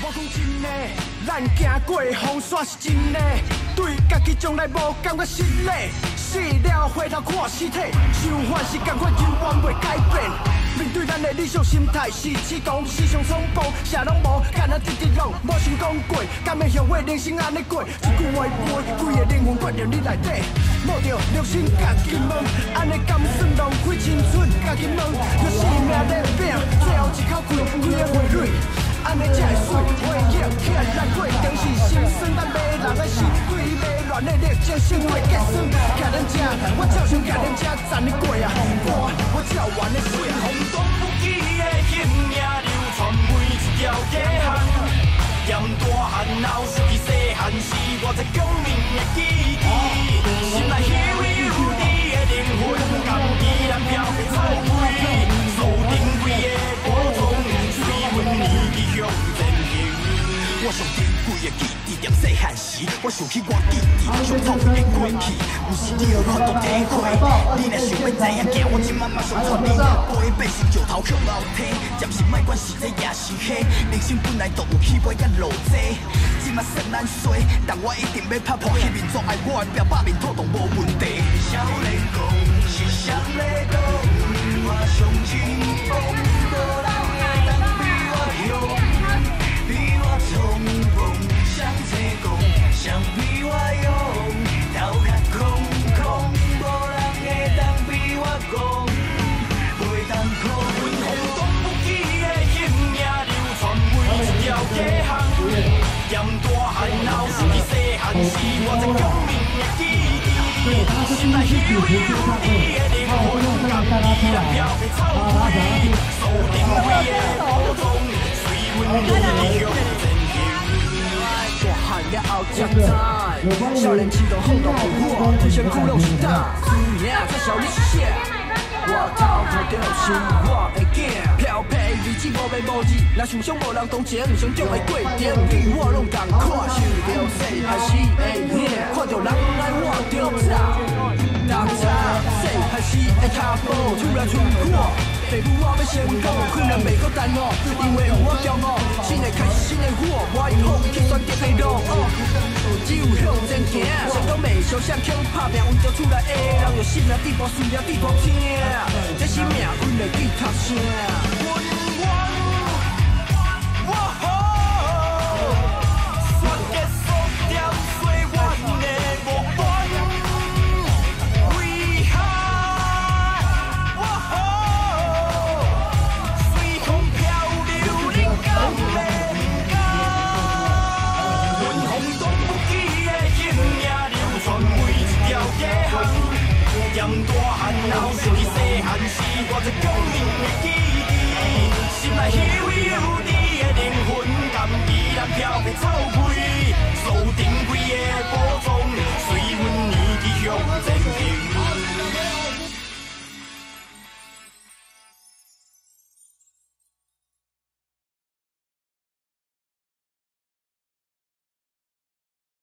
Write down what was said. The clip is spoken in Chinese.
讲真的，咱行过的风沙是真的，对家己从来无感觉失礼。死了回头看尸体，想法是同款，永远袂改变。面对咱的理想心态是起狂，时常冲锋，啥拢无，干那直直浪，无想讲过，敢会向我人生安尼过？一句话背，规个灵魂灌入你内底，摸着良心家己问，安尼敢算浪费青春？家己问，着性命在拼，最后一口气，规个回蕊。 安尼才会水，回忆起来难过，当时心酸，咱骂人的是规骂乱的热情，生活结束，甲咱吃，我照常甲咱吃，赞你过啊！我照完的水，风动不起的形影流传每一条街巷，嫌大汉后失去细汉时，我在革命的记忆，心内虚伪如你的灵魂，甘依然飘飞草灰，锁定规个波动，随阮你。 我上珍贵的记忆，踮细汉时，我想起我记忆上痛苦的过去，不是你有法度体会。你若想要知影，行我今晚马上带你。保的百姓石头向后退，暂时莫管是这也是迄，人生本来就有起飞甲落座，今晚算咱衰，但我一定要拍破迄面阻碍我的表，百面透动无问题。少咧讲，是谁咧讲？我上前锋，无人会当比我勇。 冲锋向前攻，想比我勇，头壳空空，无人会当比我讲，袂当靠阮风动不起的形影流传每一条街巷，嫌大汉后失去细汉时，我在革命的记忆，心内虚伪如你的灵魂，甘依然飘飞草灰，锁定规个波动，随阮离乡。 大汉了后才知，少年时代风浪不火，人生苦拢是胆。输赢才晓你是啥。我头看着是我的囝，漂泊日子无眠无志，若想想无人同情，想种的过程，你我拢同款。想着细汉时的影，看着人来我着走。读册细汉时的脚步，手来伸我。 父母我要先讲，困难袂搁等我，因为有我骄傲。新的开始，新的我，我以后去选择的路。只有向前行，谁都袂相想强打拼，为着厝内的人，用心来滴汗水，了滴大听。这是命运的吉他声。嫌大汉后失去细汉时，我在革命的记忆，心内虚伪。